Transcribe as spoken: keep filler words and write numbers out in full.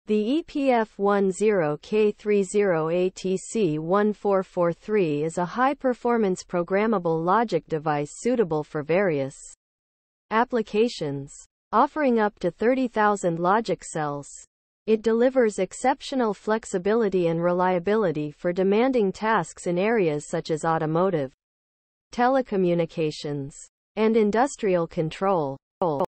The E P F ten K thirty A T C one four four three is a high-performance programmable logic device suitable for various applications, offering up to thirty thousand logic cells. It delivers exceptional flexibility and reliability for demanding tasks in areas such as automotive, telecommunications, and industrial control.